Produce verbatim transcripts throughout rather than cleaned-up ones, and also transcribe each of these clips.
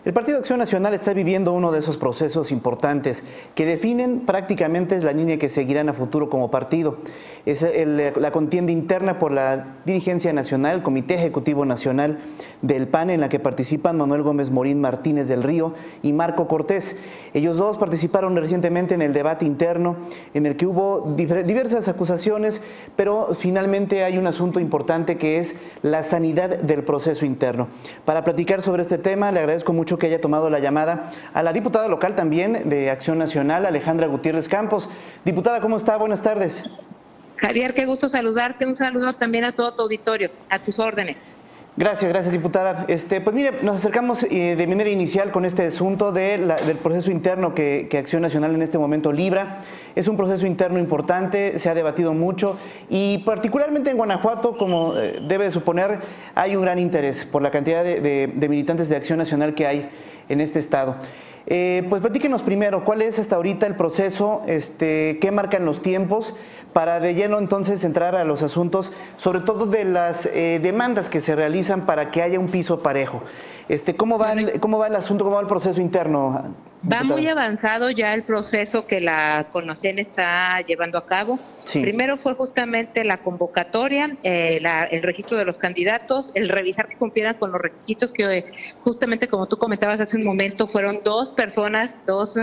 El Partido Acción Nacional está viviendo uno de esos procesos importantes que definen prácticamente la línea que seguirán a futuro como partido. Es el, la contienda interna por la dirigencia nacional, el Comité Ejecutivo Nacional del P A N, en la que participan Manuel Gómez Morín Martínez del Río y Marco Cortés. Ellos dos participaron recientemente en el debate interno en el que hubo diversas acusaciones, pero finalmente hay un asunto importante que es la sanidad del proceso interno. Para platicar sobre este tema, le agradezco mucho que haya tomado la llamada a la diputada local también de Acción Nacional, Alejandra Gutiérrez Campos. Diputada, ¿cómo está? Buenas tardes. Javier, qué gusto saludarte. Un saludo también a todo tu auditorio, a tus órdenes. Gracias, gracias, diputada. Este, pues mire, nos acercamos eh, de manera inicial con este asunto de la, del proceso interno que, que Acción Nacional en este momento libra. Es un proceso interno importante, se ha debatido mucho y particularmente en Guanajuato, como eh, debe de suponer, hay un gran interés por la cantidad de, de, de militantes de Acción Nacional que hay en este estado. Eh, pues platíquenos primero, ¿cuál es hasta ahorita el proceso? Este, ¿Qué marcan los tiempos? Para de lleno entonces entrar a los asuntos, sobre todo de las eh, demandas que se realizan para que haya un piso parejo. Este, ¿cómo va el, cómo va el asunto, cómo va el proceso interno? Va muy avanzado ya el proceso que la CONACEN está llevando a cabo. Sí. Primero fue justamente la convocatoria, eh, la, el registro de los candidatos, el revisar que cumplieran con los requisitos que justamente como tú comentabas hace un momento, fueron dos personas, dos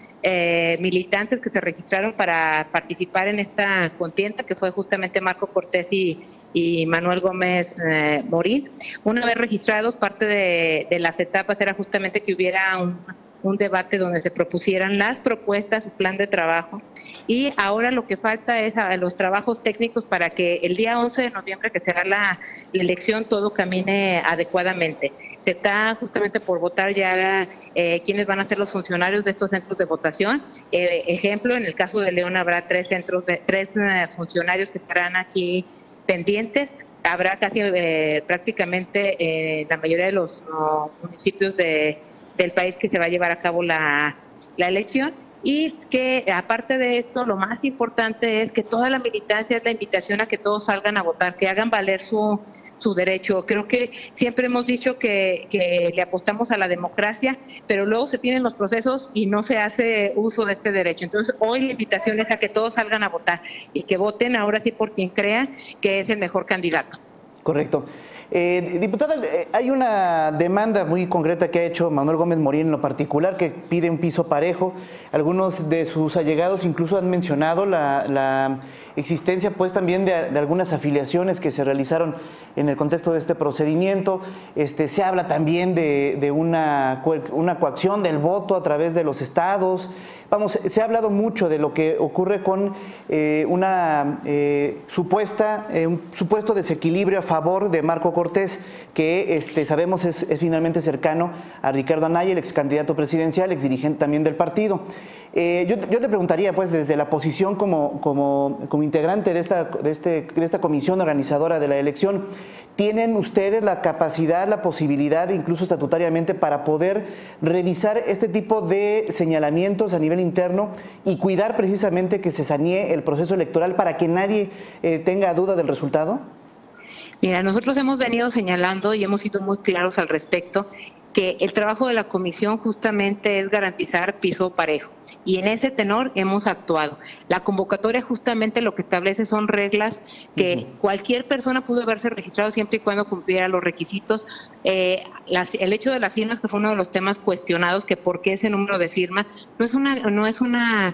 eh, militantes que se registraron para participar en esta contienda, que fue justamente Marco Cortés y, y Manuel Gómez eh, Morín. Una vez registrados, parte de, de las etapas era justamente que hubiera un un debate donde se propusieran las propuestas, su plan de trabajo, y ahora lo que falta es a los trabajos técnicos para que el día once de noviembre, que será la, la elección, todo camine adecuadamente. Se está justamente por votar ya eh, quiénes van a ser los funcionarios de estos centros de votación. Eh, ejemplo, en el caso de León habrá tres centros, de, tres eh, funcionarios que estarán aquí pendientes. Habrá casi eh, prácticamente eh, la mayoría de los no, municipios de del país que se va a llevar a cabo la, la elección, y que aparte de esto lo más importante es que toda la militancia es la invitación a que todos salgan a votar, que hagan valer su, su derecho. Creo que siempre hemos dicho que, que le apostamos a la democracia, pero luego se tienen los procesos y no se hace uso de este derecho. Entonces hoy la invitación es a que todos salgan a votar y que voten ahora sí por quien crean que es el mejor candidato. Correcto. Eh, diputada, hay una demanda muy concreta que ha hecho Manuel Gómez Morín en lo particular, que pide un piso parejo. Algunos de sus allegados incluso han mencionado la, la existencia pues también de, de algunas afiliaciones que se realizaron en el contexto de este procedimiento. Este, se habla también de, de una, una coacción del voto a través de los estados. Vamos, se ha hablado mucho de lo que ocurre con eh, una eh, supuesta, eh, un supuesto desequilibrio a favor de Marco Cortés, que este, sabemos es, es finalmente cercano a Ricardo Anaya, el ex candidato presidencial, ex dirigente también del partido. Eh, yo, yo le preguntaría, pues, desde la posición como, como, como integrante de esta, de, este, de esta comisión organizadora de la elección, ¿tienen ustedes la capacidad, la posibilidad, incluso estatutariamente, para poder revisar este tipo de señalamientos a nivel interno y cuidar precisamente que se sanee el proceso electoral para que nadie eh, tenga duda del resultado? Mira, nosotros hemos venido señalando y hemos sido muy claros al respecto que el trabajo de la comisión justamente es garantizar piso parejo, y en ese tenor hemos actuado. La convocatoria justamente lo que establece son reglas que uh-huh. cualquier persona pudo haberse registrado siempre y cuando cumpliera los requisitos. Eh, las, el hecho de las firmas, que fue uno de los temas cuestionados, que por qué ese número de firmas, no es una no es una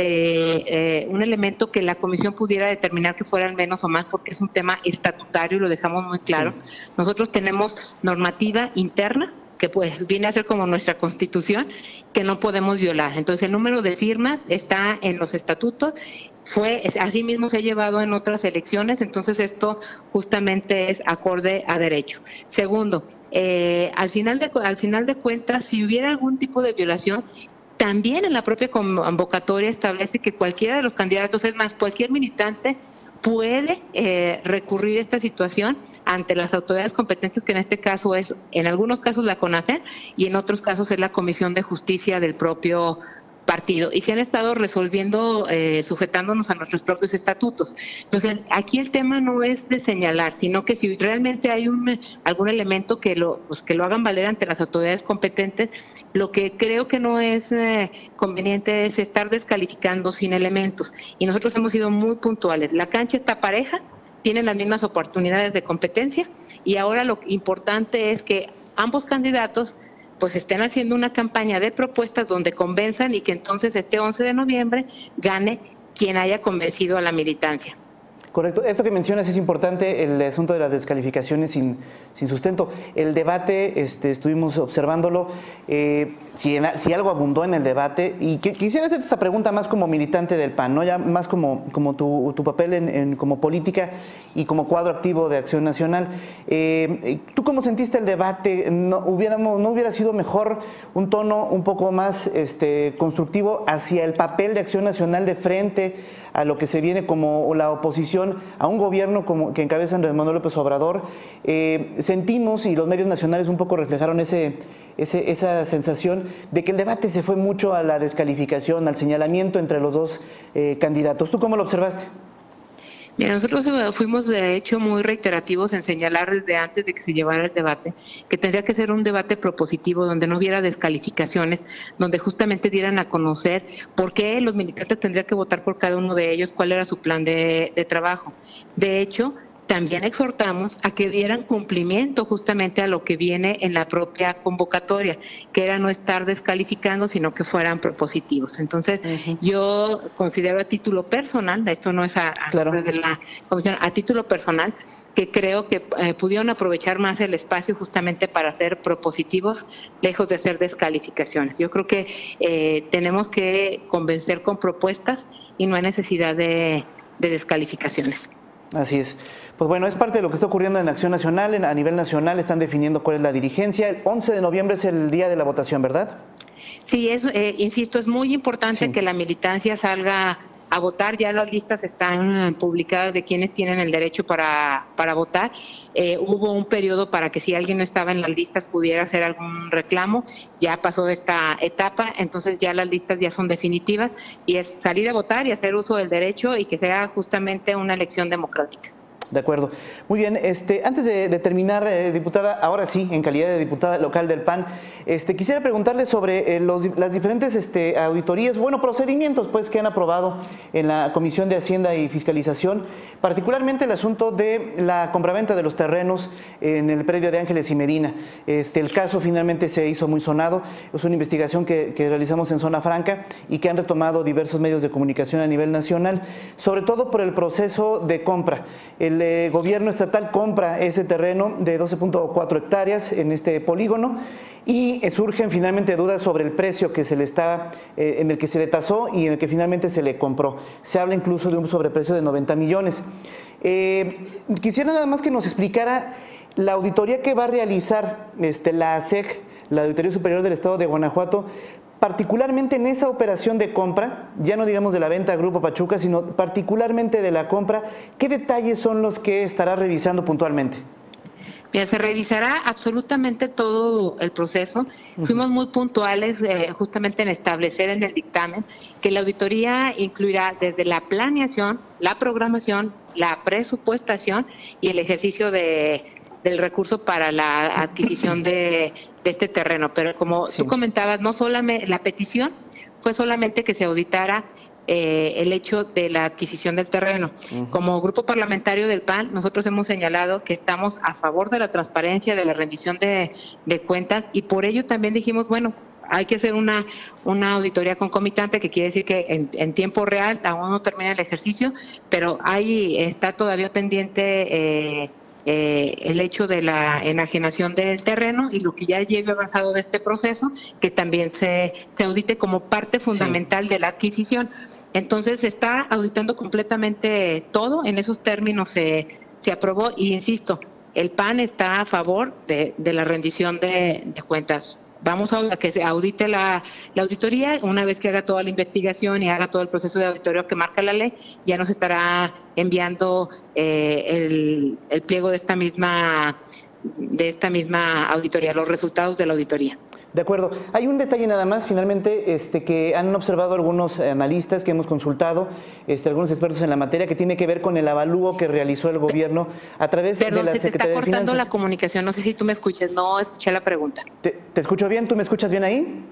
eh, eh, un elemento que la comisión pudiera determinar que fueran menos o más, porque es un tema estatutario y lo dejamos muy claro. Sí. Nosotros tenemos normativa interna que pues viene a ser como nuestra Constitución, que no podemos violar. Entonces el número de firmas está en los estatutos, fue así mismo se ha llevado en otras elecciones, entonces esto justamente es acorde a derecho. Segundo, eh, al final de al final de cuentas, si hubiera algún tipo de violación, también en la propia convocatoria establece que cualquiera de los candidatos, es más, cualquier militante puede eh, recurrir a esta situación ante las autoridades competentes, que en este caso es, en algunos casos la CONACEN y en otros casos es la Comisión de Justicia del propio partido y se han estado resolviendo, eh, sujetándonos a nuestros propios estatutos. Entonces, aquí el tema no es de señalar, sino que si realmente hay un algún elemento que lo, pues, que lo hagan valer ante las autoridades competentes, lo que creo que no es eh, conveniente es estar descalificando sin elementos. Y nosotros hemos sido muy puntuales. La cancha está pareja, tienen las mismas oportunidades de competencia y ahora lo importante es que ambos candidatos pues estén haciendo una campaña de propuestas donde convenzan y que entonces este once de noviembre gane quien haya convencido a la militancia. Correcto. Esto que mencionas es importante, el asunto de las descalificaciones sin, sin sustento. El debate, este, estuvimos observándolo, eh, si, en, si algo abundó en el debate, y que, quisiera hacer esta pregunta más como militante del P A N, ¿no? Ya más como, como tu, tu papel en, en, como política y como cuadro activo de Acción Nacional. Eh, ¿Tú cómo sentiste el debate? ¿No, hubiéramos, ¿No hubiera sido mejor un tono un poco más este, constructivo hacia el papel de Acción Nacional de frente a lo que se viene como la oposición a un gobierno como que encabeza Andrés Manuel López Obrador? Eh, sentimos, y los medios nacionales un poco reflejaron ese, ese, esa sensación de que el debate se fue mucho a la descalificación, al señalamiento entre los dos eh, candidatos. ¿Tú cómo lo observaste? Mira, nosotros fuimos de hecho muy reiterativos en señalar desde antes de que se llevara el debate que tendría que ser un debate propositivo donde no hubiera descalificaciones, donde justamente dieran a conocer por qué los militantes tendrían que votar por cada uno de ellos, cuál era su plan de, de trabajo. De hecho, también exhortamos a que dieran cumplimiento justamente a lo que viene en la propia convocatoria, que era no estar descalificando, sino que fueran propositivos. Entonces, uh-huh. yo considero a título personal, esto no es a, a, claro. de la comisión, a título personal, que creo que eh, pudieron aprovechar más el espacio justamente para ser propositivos, lejos de ser descalificaciones. Yo creo que eh, tenemos que convencer con propuestas y no hay necesidad de, de descalificaciones. Así es. Pues bueno, es parte de lo que está ocurriendo en Acción Nacional. En, a nivel nacional están definiendo cuál es la dirigencia. El once de noviembre es el día de la votación, ¿verdad? Sí, es, eh, insisto, es muy importante sí. que la militancia salga a votar. Ya las listas están publicadas de quienes tienen el derecho para, para votar. Eh, hubo un periodo para que si alguien no estaba en las listas pudiera hacer algún reclamo. Ya pasó esta etapa, entonces ya las listas ya son definitivas y es salir a votar y hacer uso del derecho y que sea justamente una elección democrática. De acuerdo. Muy bien. Este, antes de, de terminar, eh, diputada, ahora sí, en calidad de diputada local del P A N, este, quisiera preguntarle sobre eh, los, las diferentes este, auditorías, bueno, procedimientos pues que han aprobado en la Comisión de Hacienda y Fiscalización, particularmente el asunto de la compraventa de los terrenos en el predio de Ángeles y Medina. Este, el caso finalmente se hizo muy sonado. Es una investigación que, que realizamos en Zona Franca y que han retomado diversos medios de comunicación a nivel nacional, sobre todo por el proceso de compra. El El gobierno estatal compra ese terreno de doce punto cuatro hectáreas en este polígono y surgen finalmente dudas sobre el precio que se le está, eh, en el que se le tasó y en el que finalmente se le compró. Se habla incluso de un sobreprecio de noventa millones. Eh, quisiera nada más que nos explicara la auditoría que va a realizar este, la A S E G, la Auditoría Superior del Estado de Guanajuato, particularmente en esa operación de compra, ya no digamos de la venta a Grupo Pachuca, sino particularmente de la compra. ¿Qué detalles son los que estará revisando puntualmente? Mira, se revisará absolutamente todo el proceso. Uh-huh. Fuimos muy puntuales eh, justamente en establecer en el dictamen que la auditoría incluirá desde la planeación, la programación, la presupuestación y el ejercicio de del recurso para la adquisición de, de este terreno. Pero como sí. tú comentabas, no solamente la petición fue solamente que se auditara eh, el hecho de la adquisición del terreno. Uh-huh. Como grupo parlamentario del P A N, nosotros hemos señalado que estamos a favor de la transparencia, de la rendición de, de cuentas, y por ello también dijimos, bueno, hay que hacer una, una auditoría concomitante, que quiere decir que en, en tiempo real aún no termina el ejercicio, pero ahí está todavía pendiente eh, Eh, el hecho de la enajenación del terreno y lo que ya lleve avanzado de este proceso, que también se, se audite como parte fundamental sí. de la adquisición. Entonces se está auditando completamente todo, en esos términos se, se aprobó y insisto, el P A N está a favor de, de la rendición de, de cuentas. Vamos a que se audite la, la auditoría. Una vez que haga toda la investigación y haga todo el proceso de auditoría que marca la ley, ya nos estará enviando eh, el, el pliego de esta misma de esta misma auditoría, los resultados de la auditoría. De acuerdo. Hay un detalle nada más, finalmente, este, que han observado algunos analistas que hemos consultado, este, algunos expertos en la materia, que tiene que ver con el avalúo que realizó el gobierno a través Perdón, de la se Secretaría de Finanzas. Te está cortando la comunicación, no sé si tú me escuchas, no escuché la pregunta. ¿Te, te escucho bien? ¿Tú me escuchas bien ahí?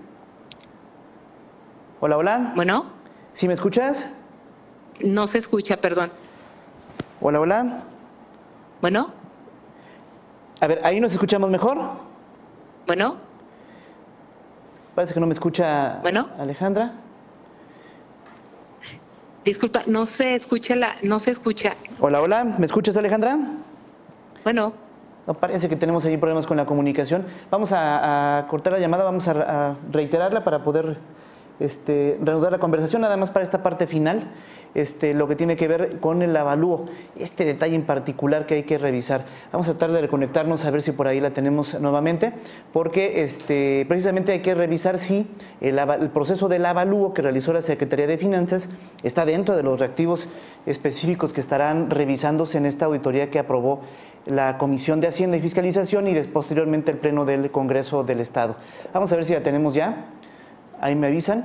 Hola, hola. Bueno. ¿Sí me escuchas? No se escucha, perdón. Hola, hola. Bueno. A ver, ¿ahí nos escuchamos mejor? Bueno. Parece que no me escucha bueno. Alejandra. Disculpa, no se escucha la, no se escucha. Hola, hola, ¿me escuchas, Alejandra? Bueno. No, parece que tenemos ahí problemas con la comunicación. Vamos a, a cortar la llamada, vamos a, a reiterarla para poder este, reanudar la conversación, nada más para esta parte final, este, lo que tiene que ver con el avalúo, este detalle en particular que hay que revisar. Vamos a tratar de reconectarnos a ver si por ahí la tenemos nuevamente, porque este, precisamente hay que revisar si el, el proceso del avalúo que realizó la Secretaría de Finanzas está dentro de los reactivos específicos que estarán revisándose en esta auditoría que aprobó la Comisión de Hacienda y Fiscalización y posteriormente el Pleno del Congreso del Estado. Vamos a ver si la tenemos ya. Ahí me avisan.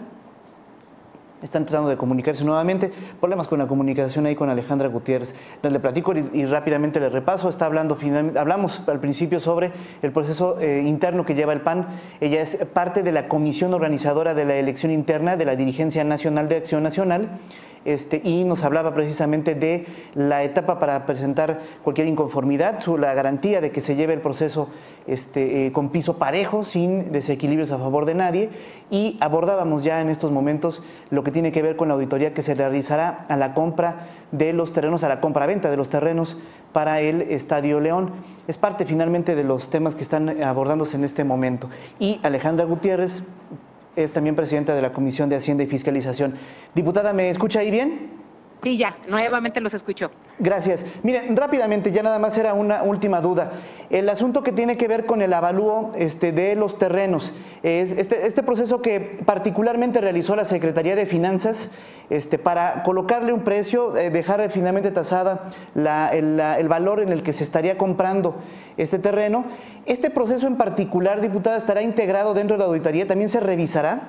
Están tratando de comunicarse nuevamente. Problemas con la comunicación ahí con Alejandra Gutiérrez. Le platico y, y rápidamente le repaso. Está hablando finalmente, hablamos al principio sobre el proceso eh, interno que lleva el P A N. Ella es parte de la comisión organizadora de la elección interna de la Dirigencia Nacional de Acción Nacional. Este, y nos hablaba precisamente de la etapa para presentar cualquier inconformidad, su, la garantía de que se lleve el proceso este, eh, con piso parejo, sin desequilibrios a favor de nadie, y abordábamos ya en estos momentos lo que tiene que ver con la auditoría que se realizará a la compra de los terrenos, a la compra-venta de los terrenos para el Estadio León. Es parte finalmente de los temas que están abordándose en este momento. Y Alejandra Gutiérrez es también presidenta de la Comisión de Hacienda y Fiscalización. Diputada, ¿me escucha ahí bien? Sí, ya, nuevamente los escucho. Gracias. Miren, rápidamente, ya nada más era una última duda. El asunto que tiene que ver con el avalúo este, de los terrenos, es este, este proceso que particularmente realizó la Secretaría de Finanzas este, para colocarle un precio, eh, dejar finalmente tasada la, el, la, el valor en el que se estaría comprando este terreno. ¿Este proceso en particular, diputada, estará integrado dentro de la auditoría? ¿También se revisará?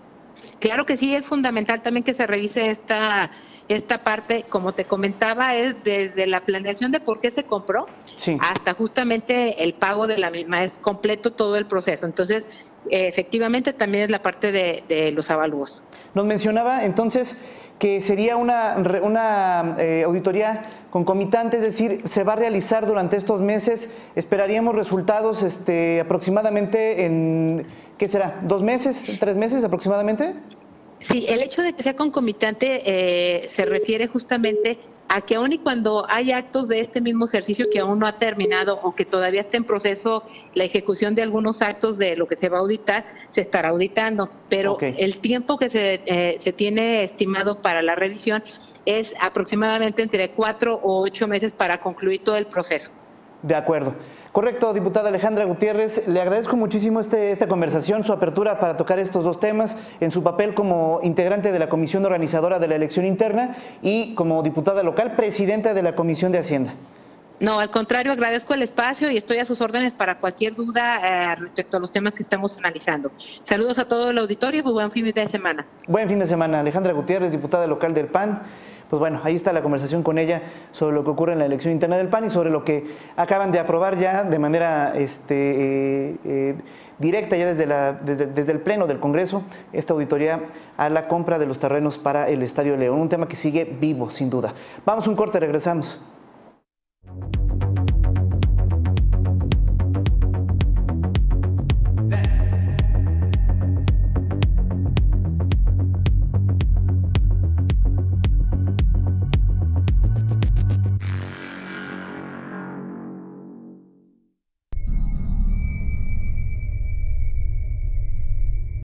Claro que sí, es fundamental también que se revise esta... Esta parte, como te comentaba, es desde la planeación de por qué se compró sí. hasta justamente el pago de la misma, es completo todo el proceso. Entonces, eh, efectivamente también es la parte de, de los avalúos. Nos mencionaba entonces que sería una, una eh, auditoría concomitante, es decir, se va a realizar durante estos meses, esperaríamos resultados este, aproximadamente en, ¿qué será? ¿Dos meses? ¿Tres meses aproximadamente? Sí, el hecho de que sea concomitante eh, se refiere justamente a que aun y cuando hay actos de este mismo ejercicio que aún no ha terminado o que todavía está en proceso la ejecución de algunos actos de lo que se va a auditar, se estará auditando. Pero okay. el tiempo que se, eh, se tiene estimado para la revisión es aproximadamente entre cuatro o ocho meses para concluir todo el proceso. De acuerdo. Correcto, diputada Alejandra Gutiérrez, le agradezco muchísimo este, esta conversación, su apertura para tocar estos dos temas en su papel como integrante de la Comisión Organizadora de la Elección Interna y como diputada local, presidenta de la Comisión de Hacienda. No, al contrario, agradezco el espacio y estoy a sus órdenes para cualquier duda eh, respecto a los temas que estamos analizando. Saludos a todo el auditorio y pues buen fin de semana. Buen fin de semana. Alejandra Gutiérrez, diputada local del P A N. Pues bueno, ahí está la conversación con ella sobre lo que ocurre en la elección interna del P A N y sobre lo que acaban de aprobar ya de manera este, eh, eh, directa ya desde, la, desde, desde el Pleno del Congreso, esta auditoría a la compra de los terrenos para el Estadio León, un tema que sigue vivo sin duda. Vamos a un corte, regresamos.